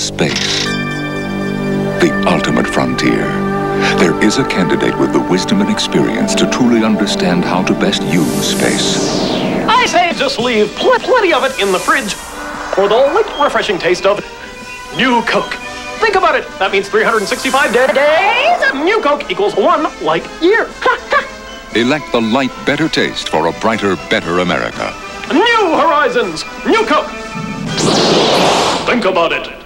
space. The ultimate frontier. There is a candidate with the wisdom and experience to truly understand how to best use space. I say just leave plenty of it in the fridge for the light, refreshing taste of new Coke. Think about it. That means 365 days. New Coke equals 1 light year. Elect the light, better taste for a brighter, better America. New horizons. New Coke. Think about it.